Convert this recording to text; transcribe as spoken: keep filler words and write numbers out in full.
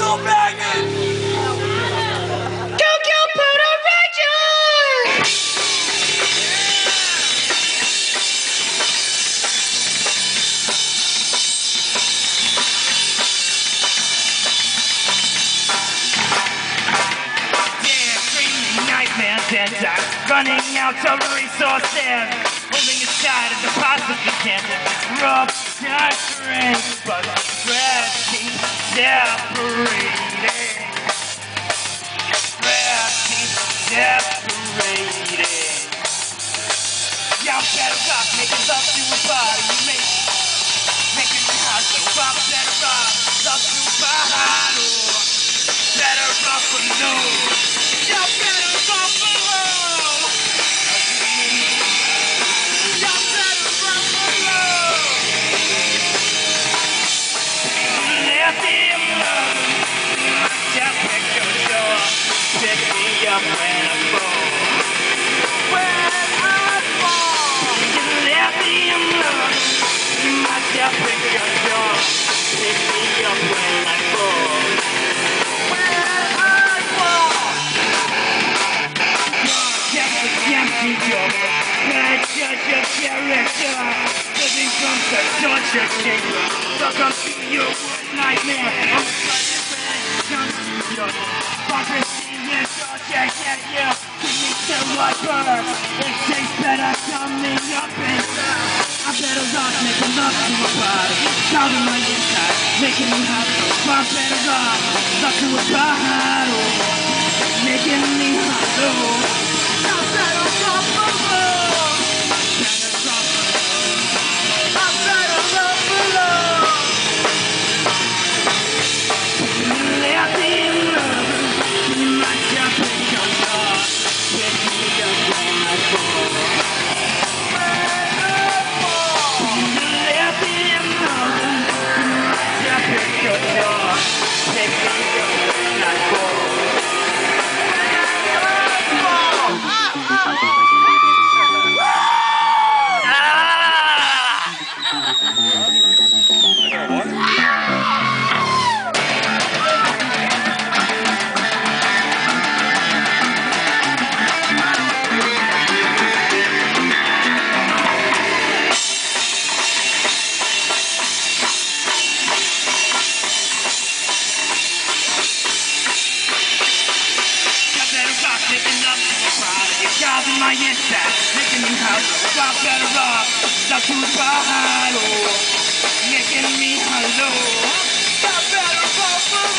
still banging. Tokyo Poodle Rangers! Running out of resources, holding aside a deposit you can't rough strength, but breath keeps separating. Breath keeps separating. Y'all better off making love to a body you make, making me hot, so I'm better off love to a bottle. Better off alone. Y'all better off alone. Up when I fall, when I fall, you left me alone. You might just pick your door, pick me up when I fall, when I fall. You're just a empty joker, bad judge of character, living from the torture chamber. Welcome to your nightmare. I'm excited when it comes to your hypocrisy. Yeah, yeah, yeah, give me till I burn. It tastes better coming up inside. I'm better off making love to a body, calling my inside, making me hot. I'm better off love to a bottle, making me hot. I'm better off alone. Better off alone. I'm better off alone. Let me love. My inside, making me hot, I'm better off, love to a bottle, making me hollow, I'm better off.